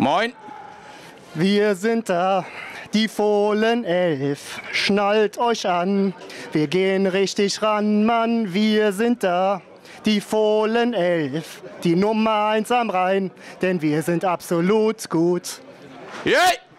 Moin. Wir sind da, die Fohlen 11. Schnallt euch an, wir gehen richtig ran, Mann. Wir sind da, die Fohlen 11. Die Nummer 1 am Rhein, denn wir sind absolut gut. Yay!